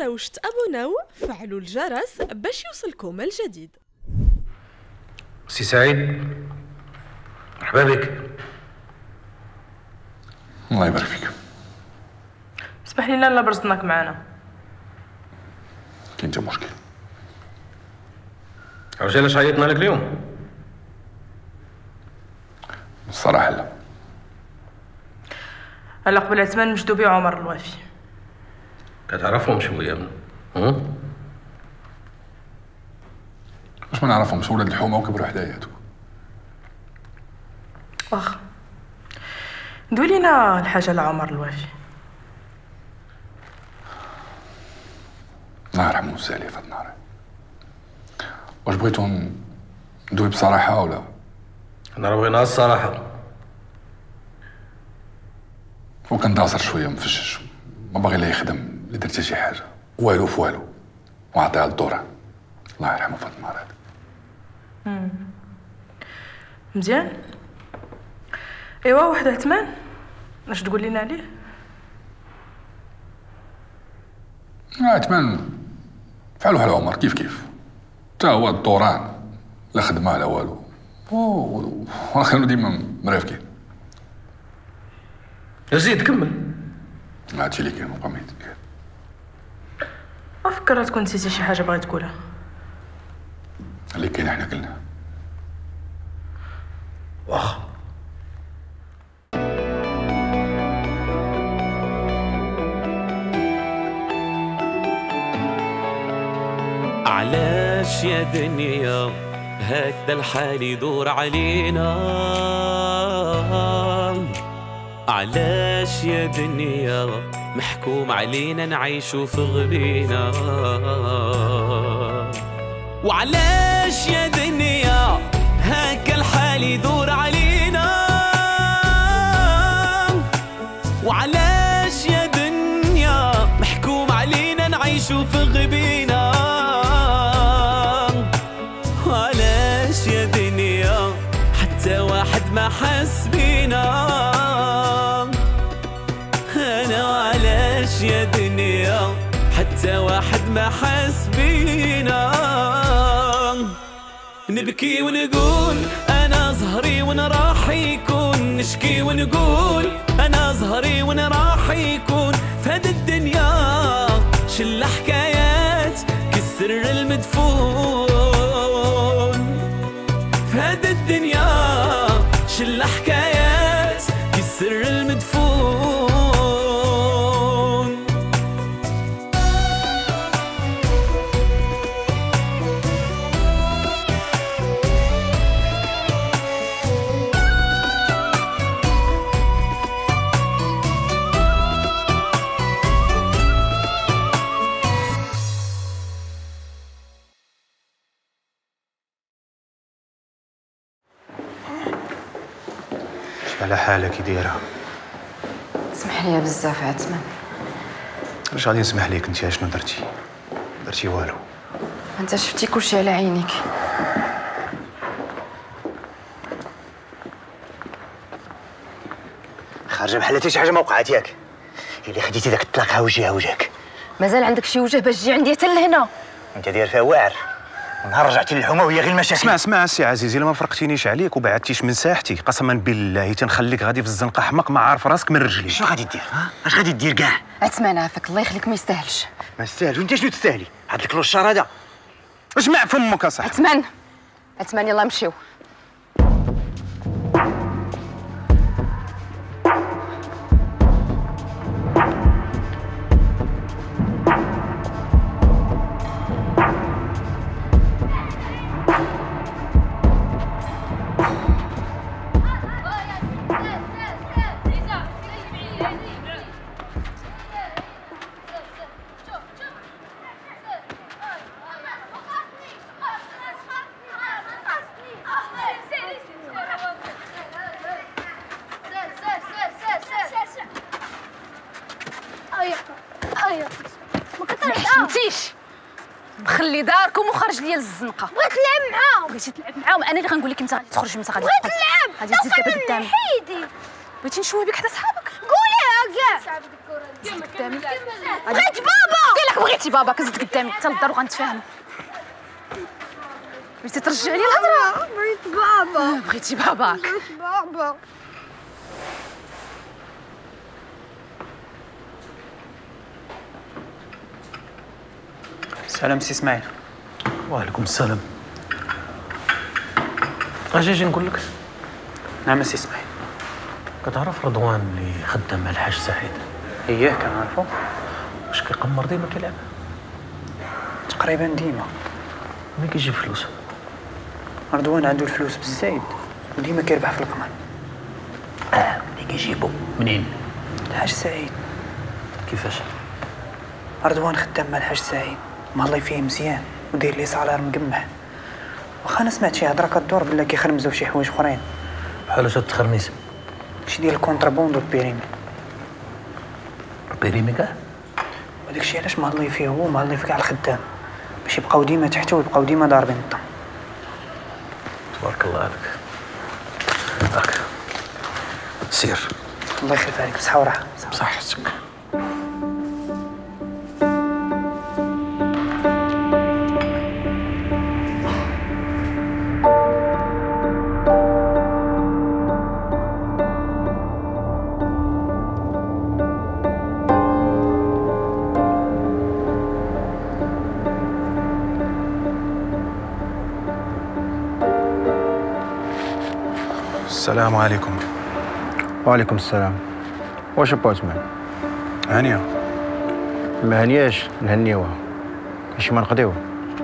تنساوش تابوناو فعلوا الجرس باش يوصلكم الجديد. سي سعيد مرحبا بك. الله يبارك فيك. اسمح لينا لا برزناك معنا. كاين تا مشكل؟ رجال اش عيطنا لك اليوم؟ الصراحه لا. على قبل عثمان مجدوبي وعمر الوافي. كتعرفهم شويه واش ما نعرفهمش ولاد الحومه وكبروا حدايا هادوك. واخا ندوي لينا الحاجه لعمر الوافي. الله يرحمه السالي فهاد النهار. واش بغيتو ندوي بصراحه ولا؟ انا راه بغينا الصراحه. هو كان داصر شويه مفشش، ما باغي لا يخدم لا درت شي حاجه، والو في والو، وعطيها للدوران. الله يرحمه فهاد النهار هذا. مزيان. ايوا واحد عثمان اش تقول لنا عليه؟ عثمان فعلو بحال عمر كيف تا هو الدوران، لا خدمه لا والو، وراه كانوا ديما مرافقين. زيد كمل. هادشي اللي كاين وبقى ما يتقال. افكر تكون نسيتي شي حاجه بغيت تقولها. اللي كاين احنا قلنا. واخا. علاش يا دنيا هكذا الحال يدور علينا؟ علاش يا دنيا محكوم علينا نعيشو في غبينا؟ وعلاش يا دنيا هكا الحال يدور علينا؟ وعلاش يا دنيا محكوم علينا نعيشو في غبينا؟ وعلاش يا دنيا حتى واحد ما حس بينا؟ انا وعلاش يا دنيا حتى واحد ما حس بينا؟ نبكي ونقول انا زهري وين راح يكون، نشكي ونقول انا زهري وين راح يكون. فهاد الدنيا شل حكايات كالسر المدفون. فهاد الدنيا شل حكايات كالسر المدفون. على حالك كي دايره؟ اسمح لي بزاف عثمان. واش غادي نسمح ليك؟ انت شنو درتي والو. انت شفتي كلشي على عينيك. خارجه بحال حتى شي حاجه ما وقعت ياك. الا خديتي داك الطلاق ها وجهك. مازال عندك شي وجه باش تجي عندي حتى لهنا؟ انت داير فيها واعر. نهار رجعتي للحومه وهي غير المشاكل. اسمع السي عزيزي، الا ما فرقتينيش عليك وبعدتيش من ساحتي قسما بالله تنخليك غادي في الزنقه حمق ما عارف راسك من رجليك. شنو غادي دير؟ اش غادي دير كاع؟ عثمان عافاك الله يخليك ما يستاهلش. ما يستاهلش. وانت شنو تستاهلي؟ هاد الكلوشار هذا اسمع فمك اصاحبي. عثمان يلا نمشيو. فهمتيش؟ مخلي داركم وخرج ليا للزنقه. بغيت نلعب معاهم. بغيتي تلعب معاهم؟ انا اللي غنقول لك انت غادي تخرج وانت غادي بغيت نلعب. غادي تزيد دابا قدامي. حيدي. بغيتي نشوي بك حتى صحابك. قوليها كاع. قدامي. بغيت بابا. قال لك بغيت بغيتي باباك زيد قدامي حتى للدار وغنتفاهموا. بغيتي ترجعي لي الهضره؟ بغيت بابا. بغيتي باباك. بغيت بابا. سلام سي اسماعيل. وعليكم السلام. اجي نقول لك. نعم سي اسماعيل. كتعرف رضوان اللي خدام مع الحاج سعيد؟ اييه كنعرفو. واش كيقمر ديما كيلعب؟ تقريبا ديما. ملي كيجيب فلوس؟ رضوان عنده الفلوس بالزايد وديما كيربح في القمر. ملي كيجيبو منين؟ الحاج سعيد. كيفاش؟ رضوان خدام مع الحاج سعيد، مهلي فيه مزيان وداير ليه صالير مقمح. واخا انا سمعت شي هضره كدور بلا كيخرمزو في شي حوايج اخرين. بحال واش التخرميس؟ شي ديال الكونترابوند والبيريمي. البيريمي كاع؟ وداك الشيء علاش مهلي فيه هو مهلي في كاع الخدام باش يبقاو ديما تحته ويبقاو ديما ضاربين الطم. تبارك الله عليك. هاك سير. الله يخلف عليك بصحة وراحة. بصحتك. السلام عليكم. وعليكم السلام. واش ابارتمان؟ هانية. ما هانياش نهنيوها، كاين شي ما نقضيوه.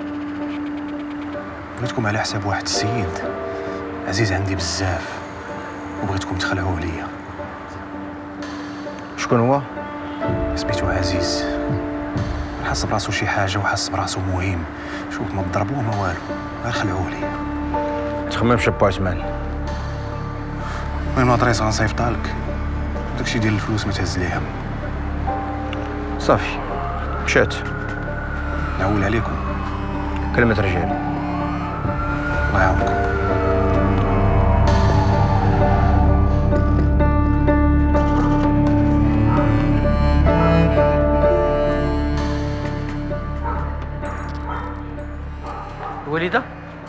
بغيتكم على حساب واحد السيد عزيز عندي بزاف وبغيتكم تخلعوه عليا. شكون هو؟ سميتو عزيز، حس براسو شي حاجة وحس براسو مهم. شوف ما تضربوه ما والو، غير خلعوه ليا. تخممش ابارتمان. وين ما طريس غنصيفطها لك. داكشي ديال الفلوس ما تهز ليه هم. صافي مشات. نعول عليكم. كلمة رجال. الله يعاونكم. وليدة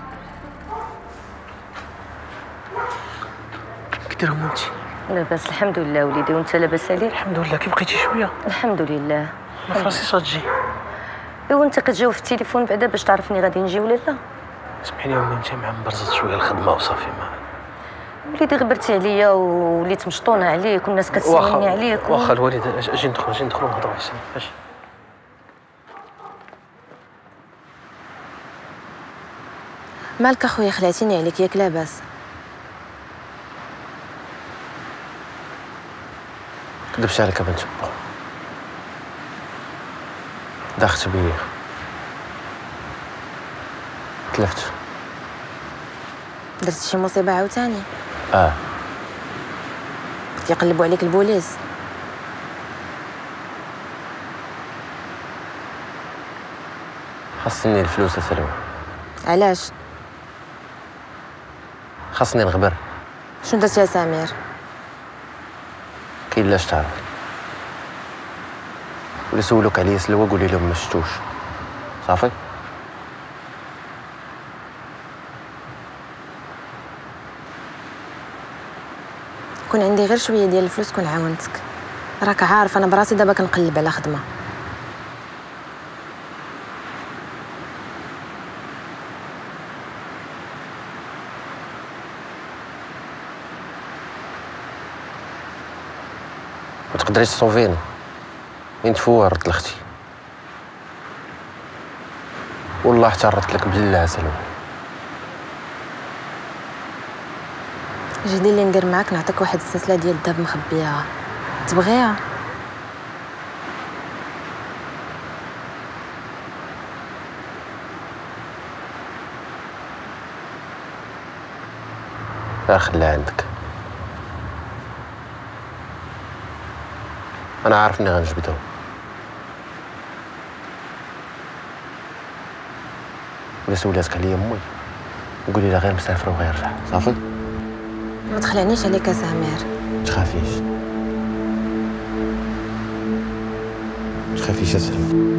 كديرهم انت؟ لاباس الحمد لله وليدي، وانت لاباس عليك؟ الحمد لله. كي بقيتي شويه؟ الحمد لله. ما فراسيش غتجي. ايوا انت كتجاوب في التليفون بعدا باش تعرفني غادي نجي ولا لا؟ سمحي لي امي، انت مع مبرزت شويه الخدمه وصافي. ما وليدي غبرتي عليا وليت مشطونه عليك والناس كتسولني عليك. واخا الوالده اجي ندخلوا نهضروا احسن. اجي. مالك اخويا خلعتيني عليك ياك لاباس؟ كدبش عليك بنت با. داخت بيا. تلفت. درتي شي مصيبه عاوتاني؟ كيقلبوا عليك البوليس؟ خاصني الفلوس اسلوى. علاش؟ خاصني نغبر. شنو درتي يا سمير؟ كاين لاش تعرف. ولا سولوك عليا سلوى قولي لهم ما شفتوش. صافي. كون عندي غير شويه ديال الفلوس كون عاونتك. راك عارف انا براسي دابا كنقلب على خدمه. ما تقدريش تصوفيني. وين تفورت لختي. والله احترت لك بالله سلوى. جدي اللي ندير معاك نعطيك واحد السلسله ديال الذهب مخبيها، تبغيها؟ خليها عندك. انا عارف اني غنجبدهم. ولا سولاتك عليا امي وقولي لها غير مسافره وغير رجع. صافي. ما تخلعنيش عليك يا سمير. تخافيش تخافيش اسلم.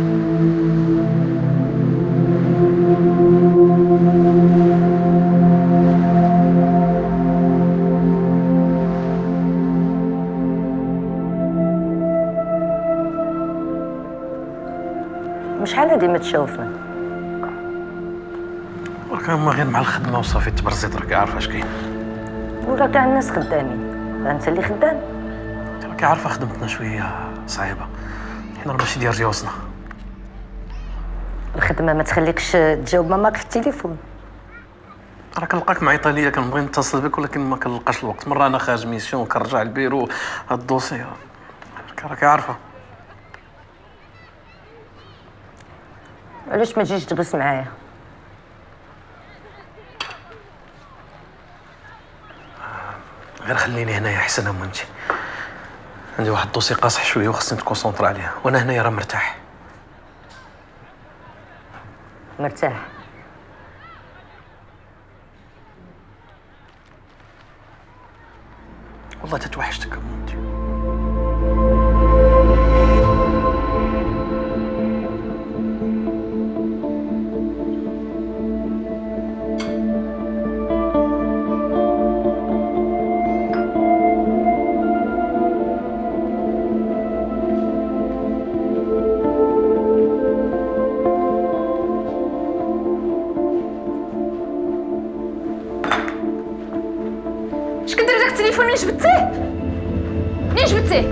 شحال هادي ما تشوفنا؟ راك هما غير مع الخدمه وصافي تبرزيت، راك عارفه اش كاين. ولا كاع الناس خدامين، انت اللي خدام. راك عارفه خدمتنا شويه صعيبه، حنا راه ماشي ديال ريوسنا. الخدمه ما تخليكش تجاوب ماماك في التليفون. راه كنلقاك معيطه ليا، كنبغي نتصل بك ولكن ما كنلقاش الوقت. مره انا خارج ميسيون كنرجع البيرو هاد الدوسي، راك عارفه. علاش ما تجيش تجلس معايا؟ غير خليني هنايا احسن ام انت. عندي واحد الدوسي قاصح شويه وخصني نكونسونطر عليه، وانا هنايا راه مرتاح. مرتاح؟ والله تتوحشتك ام انت. اش كدير داك التليفون؟ منين جبتيه؟ منين جبتيه؟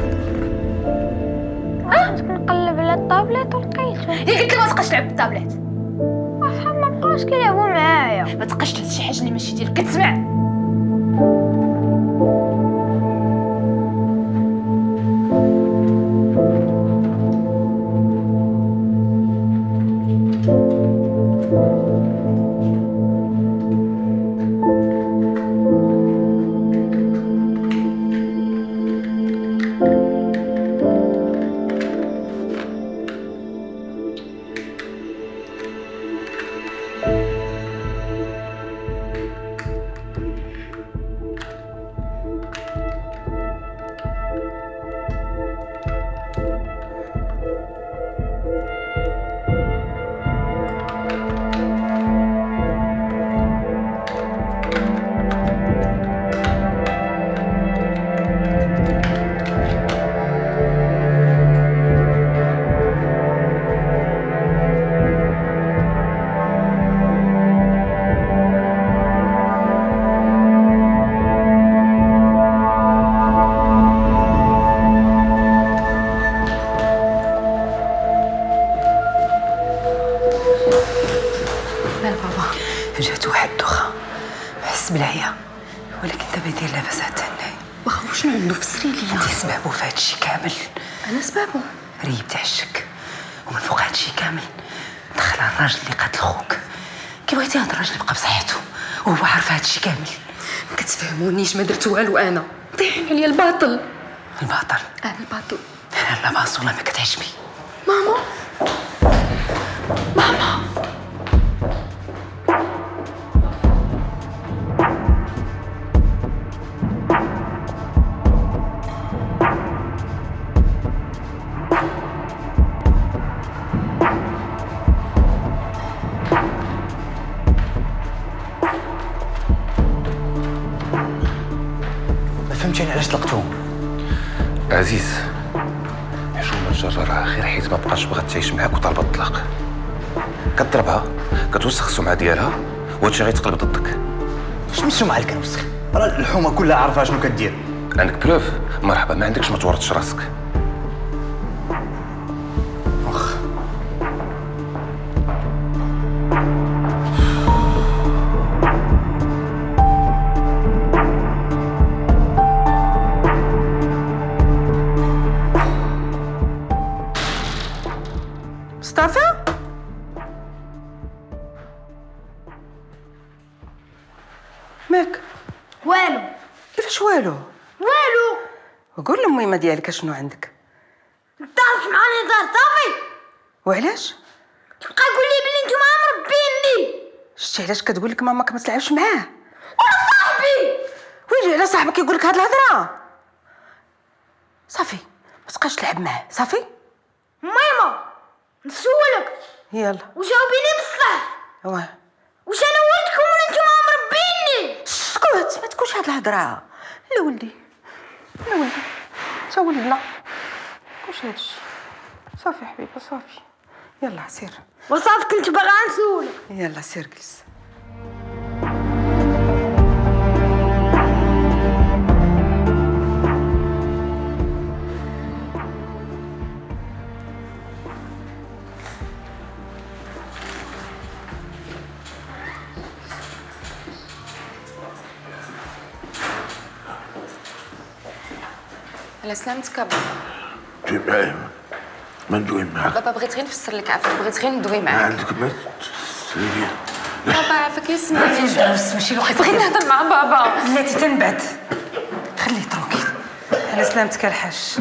كنت كنقلب على الطابليت ولقيته. هي قلت لي ما تبقاش تلعب بالطابليت. صحاب ما بقاوش كيلعبوا معايا. ما تبقاش تهز شي حاجه اللي ماشي ديالك، كتسمع؟ جات واحد الدخة حس بالعيا، ولكن دابا يدير لاباس حتى هنايا. واخا شنو عنده؟ فسري ليا. انت سبابو في هادشي كامل. انا سبابو؟ ريب تاع الشك، ومن فوق هادشي كامل دخل الراجل اللي قتل خوك. كي بغيتي هاد الراجل يبقى بصحته وهو عارف هادشي كامل. ما كتفهمونيش، ما درت والو انا. طيحين عليا الباطل. الباطل؟ الباطل. انا لا باص ولا ما كتعجبي. ماما ماما فهمتيني علاش طلقتهم؟ عزيز، حشومه الجرارة غير حيت ما بقاش بغات تعيش معاك وطالبه الطلاق. كضربها، كتوسخ السمعه ديالها، وهادشي غيتقلب ضدك. شنو السمعه اللي كنوسخ؟ راه الحومه كلها عارفه شنو كدير. عندك بروف؟ مرحبا، ما عندكش ما تورطش راسك. واخ مصطفى؟ ماك؟ والو. كيفاش والو؟ والو. قول للميمه ديالك شنو عندك. تعرف معاني دار صافي. وعلاش؟ تبقى تقول لي بلي نتوما مربيني. شتي علاش كتقول لك ماماك ما تلعبش معاه؟ وانا صاحبي. ويلي على صاحبك يقول لك هاد الهضره؟ صافي ما تبقاش تلعب معاه، صافي؟ ميمة نسولك يلا وجاوبيني بصح. واه واش انا ولدكم ولا نتوما مربيني؟ اسكت ما تقولش هاد الهضره. لا ولدي لا ولدي تا ولدنا واش هادشي؟ صافي حبيبه صافي يلا سير. وصافي كنت باغا نسولك. يلا سير جلس. على سلامتك بابا. جيب معايا ما ندوي معاك. بابا بغيت غير نفسر لك عافاك، بغيت غير ندوي معاك. عندك ما تسيري. بابا عافاك يسمعني. ما فيش دروس ماشي الوقت. بغيت نهضر مع بابا. بلاتي تنبعد خليه تروكيل. على سلامتك الحاج.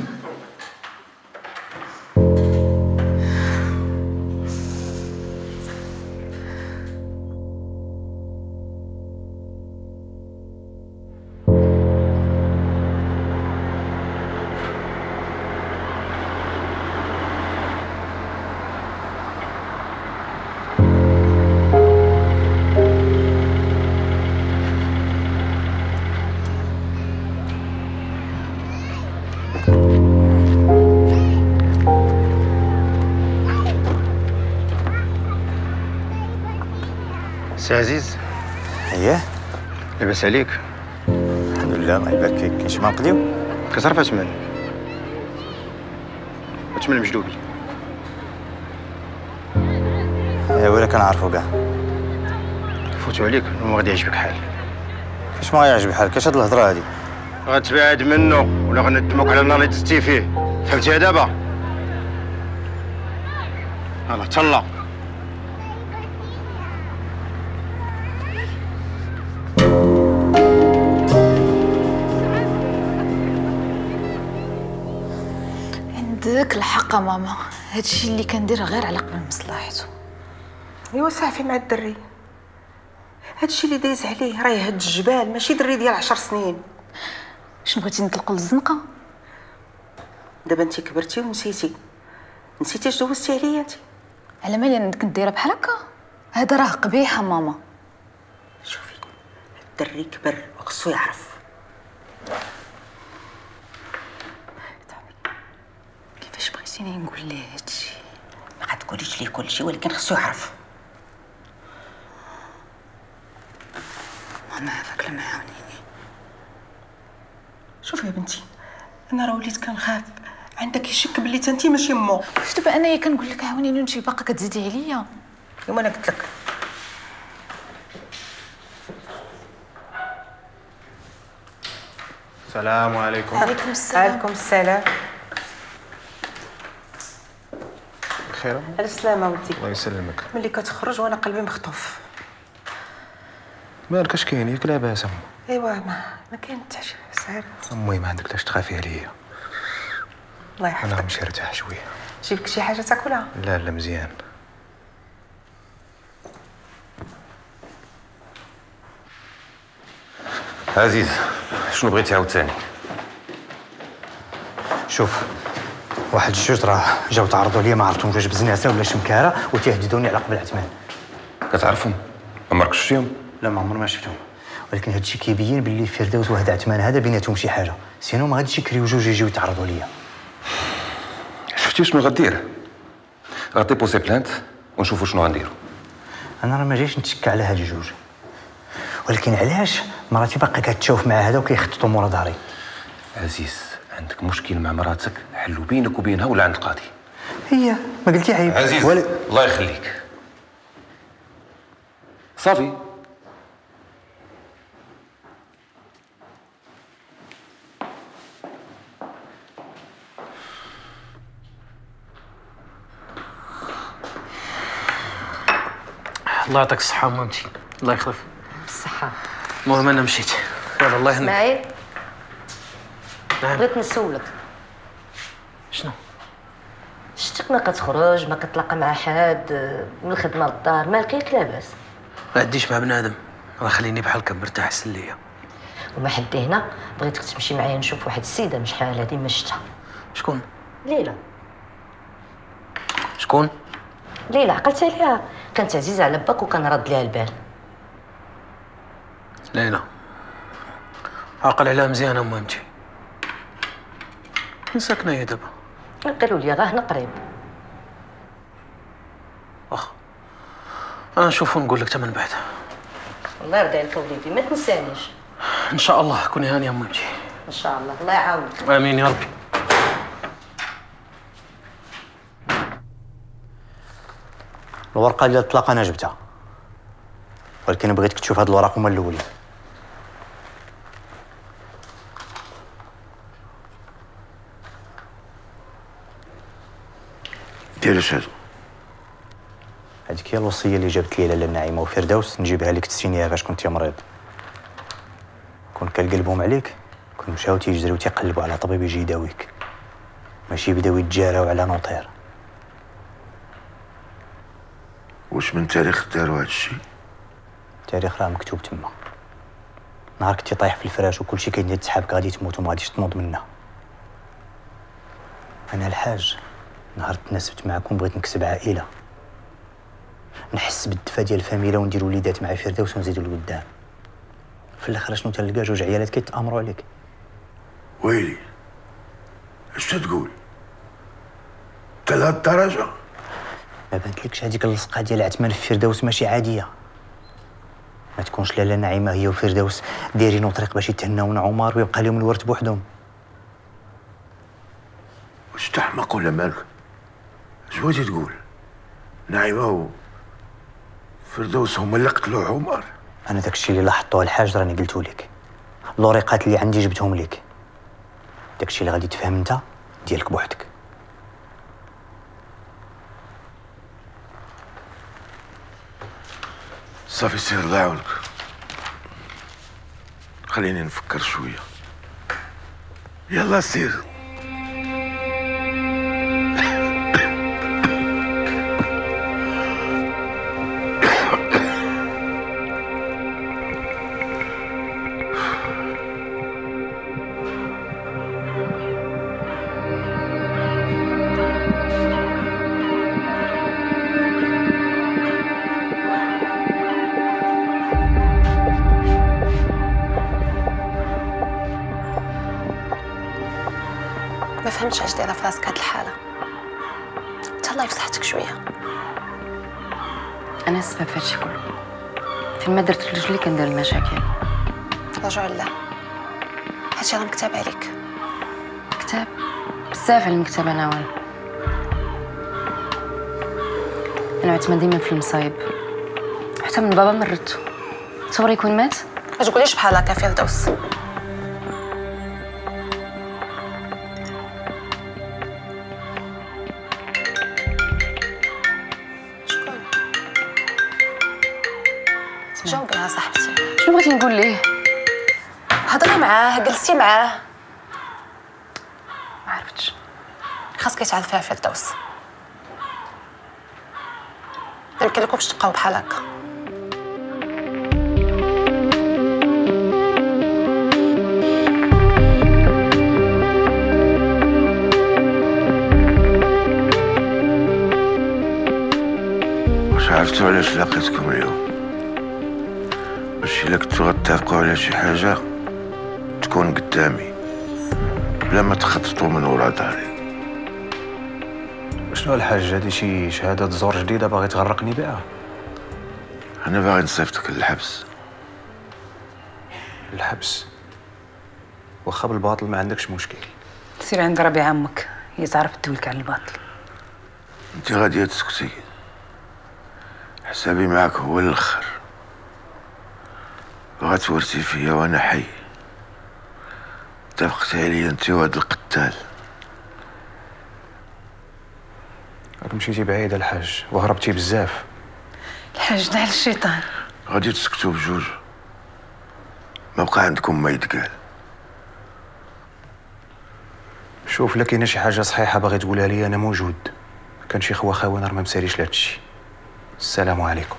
سي عزيز. اييه لاباس عليك؟ الحمد لله الله يبارك فيك. كاين شي ما نقضيو؟ كتعرف اتمن المجدوبي؟ ايوا ولا كنعرفو كاع. فوتو عليك وما غادي يعجبك حال. كاش ما غيعجبك حالك؟ كاش هاد الهضره هادي؟ غتبعد منه ولا غندموك على النار اللي دزتي فيه. فهمتيها دابا؟ يلاه تهلا. عندك الحق ماما، هادشي اللي كندير غير على قبل مصلحته. ايوا صافي مع الدري، هادشي اللي دايز عليه راه يهد الجبال، ماشي دري ديال 10 سنين. شنو بغيتي نطلقوا للزنقه؟ دابا انت كبرتي ونسيتي اش دوزتي عليا انت. على مالي انا كنت دايره بحال هكا؟ هذا راه قبيحه ماما. شوفي الدري كبر وخصو يعرف. كيفاش بغيتيني نقول ليه هادشي؟ ما غتقوليش ليه كلشي ولكن خصو يعرف. ماما هذاك لا ما عاونيني. شوفي يا بنتي انا راه وليت كنخاف عندك يشك بلي انتي ماشي مو. واش دابا انايا كنقول لك عاونيني وانتي باقا كتزيدي عليا؟ يوم انا قلت لك. السلام عليكم. وعليكم السلام. وعليكم السلام. بخير؟ على السلامة ولدي. الله يسلمك. ملي كتخرج وانا قلبي مخطوف. مالك اش كاين؟ ياك لاباس؟ ايوا ما كاين حتى شي سعر. المهم ما عندك لاش تخافي عليا. الله يحفظك. انا غنمشي نرتاح شويه. جيبك شي حاجه تاكلها؟ لا لا مزيان. عزيز شنو بغيتي عاوتاني؟ شوف واحد الجوج راه جاو تعرضوا ليا، ما عرفتهمش واش بزناسه ولا شمكاره، وتيهددوني على قبل عثمان. كتعرفهم؟ ما عمرك شفتيهم؟ لا ما عمري ما شفتهم، ولكن هذا الشيء كيبين باللي فردوس وهذا عثمان هذا بيناتهم شي حاجه، سينو ما غاديش يكريو جوج يجيو يتعرضوا ليا. شفتي شنو غدير؟ غطيبوسي بلانت ونشوفوا شنو غنديروا. انا راه ما جايش نتشكى على هاد الجوج، ولكن علاش مراتي باقا كتشوف مع هذا وكيخططوا مورا داري؟ عزيز عندك مشكل مع مراتك حلو بينك وبينها ولا عند القاضي؟ هي ما قلتي عيب. عزيز الله يخليك صافي. الله يعطيك الصحة مامتي، الله يخلف. بالصحة. المهم أنا مشيت، يلا الله يهنيك. اسماعيل. نعم. بغيت نسولك. شنو؟ شتك ما كتخرج، ما كتلاقى مع حد، من الخدمة للدار، مالك ياك لاباس؟ ما عنديش مع بنادم، راه خليني بحال هكا مرتاح احسن ليا. وما حد هنا بغيتك تمشي معايا نشوف واحد السيدة من شحال هادي ما شفتها. شكون؟ ليلى. شكون؟ ليلى عقلت عليها، كانت عزيزه على باك وكان رد ليها البال. ليلى عاقل عليها مزيان امامتي. فين ساكنه هي دابا؟ قالوا لي غا هنا قريب. واخا انا نشوف ونقول لك من بعد. الله يرضي عليك وليدي، ما تنسانيش. ان شاء الله كوني هانيه امامتي. ان شاء الله، الله يعاونك. امين يا ربي. الورقه ديال الطلاق انا جبتها، ولكن بغيتك تشوف هاد الوراق هما الاولين. ديالاش هادو؟ هذيك هي الوصيه اللي جابت لي لاله نعيمه وفردوس نجيبها لك تسينيها فاش كنتي مريض. كون كنقلبهم عليك كون مشاو تيجريو تيقلبوا على طبيب يجي يداويك، ماشي بداو يتجاراو على نوطير. واش من تاريخ داروا هادشي؟ التاريخ راه مكتوب تما. نهار كنتي طايح في الفراش وكلشي كيدير تسحابك غادي تموت وما غاديش تنوض منها. انا الحاج نهار تناسبت معاكم بغيت نكسب عائله، نحس بالدفا ديال الفاميله وندير وليدات مع فردوس ونزيدو لقدام. في الاخر شنو تلقى جوج عيالات كيتامروا عليك. ويلي اش تقول؟ انت لهاد الدرجه؟ ما بانتلكش هذيك اللصقه ديال عثمان في فردوس ماشي عاديه؟ ما تكونش لاله نعيمه هي وفردوس دايرين طريق باش يتهناو عمر ويبقى لهم الورث بوحدهم. واش تحمق ولا مالك؟ اش بغيتي تقول؟ نعيمه وفردوس هما اللي قتلوا عمر؟ انا داكشي اللي لاحظتو الحاج راني قلتو لك. الوريقات اللي عندي جبتهم لك. داكشي اللي غادي تفهم انت ديالك بوحدك. صافي سير الله يعاونك، خليني نفكر شويه. يلا سير. ما فهمتش علاش دايره في راسك هاد الحاله. انت الله يفصحتك شويه. انا السبب في هادشي كله. فين ما درت رجلي كندير المشاكل. رجع الله، هادشي راه مكتاب عليك. كتاب بزاف على المكتب انا وان. انا عثمان ديما في المصايب، حتى من بابا مرتو. تصور يكون مات؟ ما تقوليش بحال هكا فردوس. جاوبي يا صاحبتي. شنو بغيتي نقول ليه؟ هضري معاه، جلسي معاه. ما عرفتش. خاصك تعرفيها فردوس. يمكن لكمش تبقاو بحال هكا. واش عرفتوا علاش لقيتكم اليوم؟ باش الا كنتو غتفقوا على شي حاجه تكون قدامي بلا ما تخططوا من ورا ظهري. شنو الحاج؟ هادي شي شهاده زور جديده باغي تغرقني بها؟ انا باغي نصيفطك للحبس. الحبس؟ واخا بالباطل ما عندكش مشكل. سير عند ربي عمك هي تعرف تدولك على الباطل. انت غاديه تسكتي، حسابي معاك هو الاخر. وغتورثي فيا وانا حي. اتفقتي عليا انت وهاد القتال. راك مشيتي بعيد الحاج وهربتي بزاف. الحاج نعل الشيطان. غادي تسكتوا بجوج، ما بقى عندكم ما يتقال. شوف، لا كاينه شي حاجه صحيحه باغي تقولها لي انا موجود. كان شي خوا خاوي راه ما مساليش لهادشي. السلام عليكم.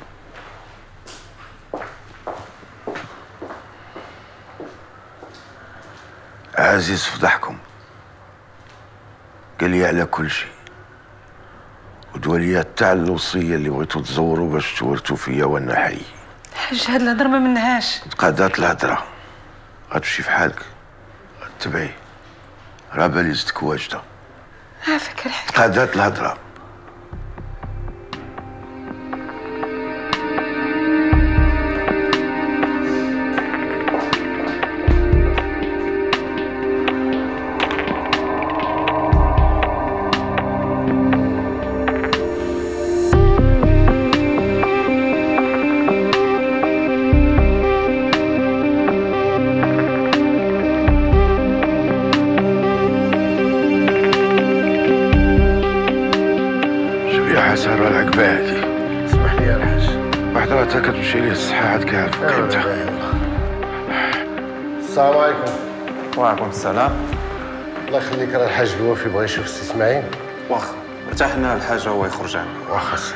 عزيز فضحكم، قال لي على كل شيء ودوليات تاع الوصيه اللي بغيتو تزوروا باش تورثوا فيا وانا حي. حاج هاد الهضره ما منهاش. تقادات الهضره، غتمشي في حالك غتبعي، راه باليزتك واجده. عافاك الحاج. تقادات الهضره. حسن راه العقبه. اسمح لي يا الحاج. واحد راه تا كتمشي ليه الصحه عاد كيعرف قيمتها. السلام عليكم. وعليكم السلام. الله يخليك، راه الحاج الوفي بغى يشوف السي اسماعيل. واخا ارتحنا الحاجه هو يخرج عنا. واخا سير.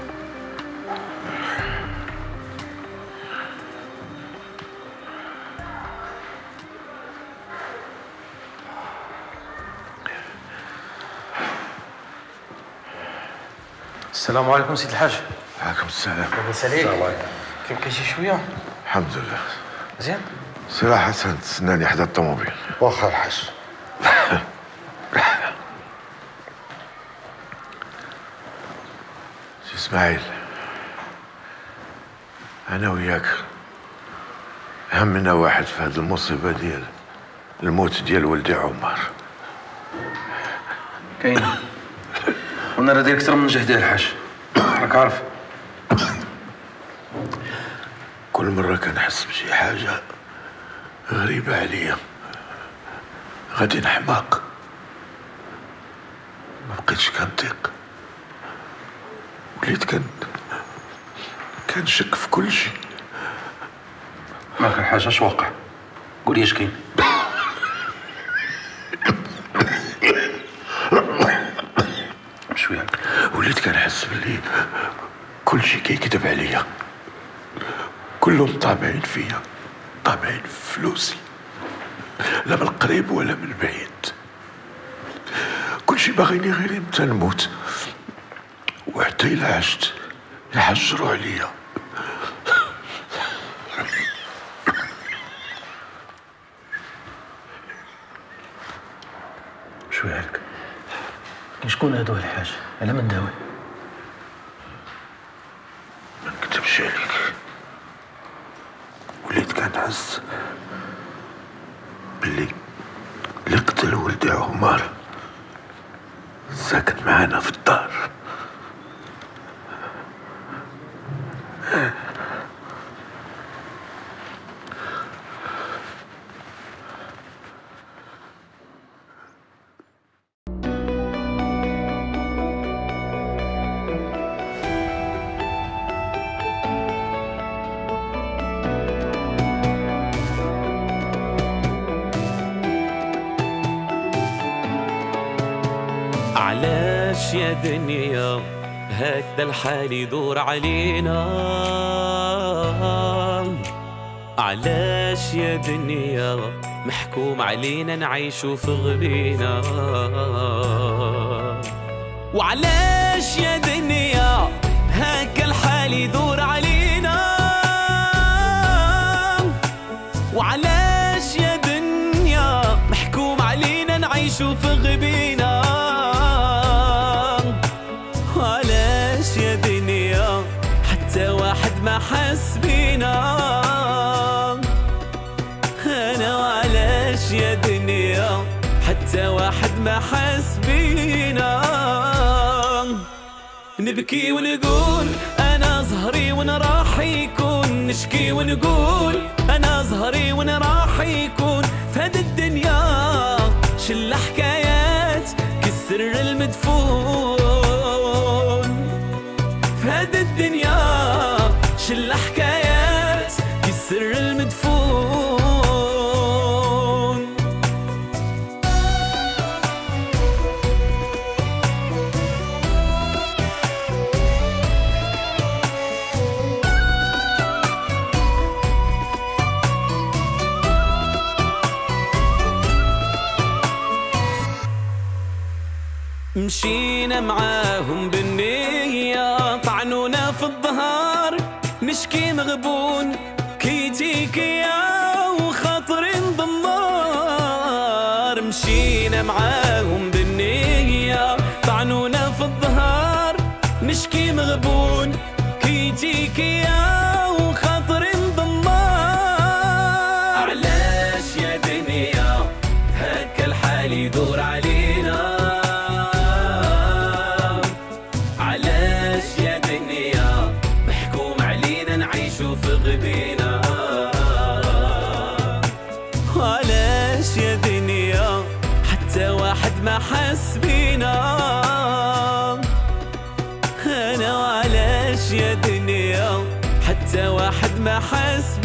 السلام عليكم سيد الحاج. وعليكم السلام. لاباس عليك؟ السلام عليكم. كيف كاين شي شويه؟ الحمد لله. مزيان؟ سير حسن تسناني حدا الطوموبيل. واخا الحاج. سي اسماعيل، انا وياك همنا واحد في هذه المصيبه ديال الموت ديال ولدي عمر. كاين وانا راه داير اكثر من جهدي الحاج، راك عارف. كل مره كنحس بشي حاجه غريبه عليا غادي نحماق، ما بقيتش كنطيق، وليت كنشك في كل شيء. مالك الحاج اش واقع؟ قولي اش كاين. شويه. وليت كنحس باللي كل شيء كيكذب عليا، كلهم طامعين فيا، طامعين في فلوسي، لا من القريب ولا من البعيد. كل شيء باغيني غير امتى نموت، وحتى إلا عشت يحجروا عليا. شويه هاك. شكون هادو الحاج؟ على من داوي؟ ما نكتبش عليك، وليت كنحس باللي اللي قتل ولدي عمر ساكن معانا في الدار. علاش يا دنيا هكذا الحال يدور علينا؟ علاش يا دنيا محكوم علينا نعيشو في غبينا؟ وعلاش يا دنيا هكا الحال يدور علينا؟ وعلاش يا دنيا محكوم علينا نعيشو في غبينا؟ وعلاش يا دنيا حتى واحد ما حس بينا؟ انا وعلاش يا دنيا حتى واحد ما حس بينا؟ نبكي ونقول انا زهري وين راح يكون، نشكي ونقول انا زهري وين راح يكون. فهاد الدنيا شل حكايات كالسر المدفون، فهاد الدنيا شل حكايات كالسر المدفون. مشيت مشينا معاهم بالنية طعنونا في الظهر نشكي مغبون كيتيك يا وخاطر انضمار. مشينا معاهم بالنية طعنونا في الظهر نشكي مغبون كيتيك يا وخاطر انضمار. علاش يا دنيا هكا الحال يدور علينا؟ علاش يا دنيا محكوم علينا نعيشو في غبينا؟ علاش يا دنيا حتى واحد ما حس بينا؟ انا علاش يا دنيا حتى واحد ما حس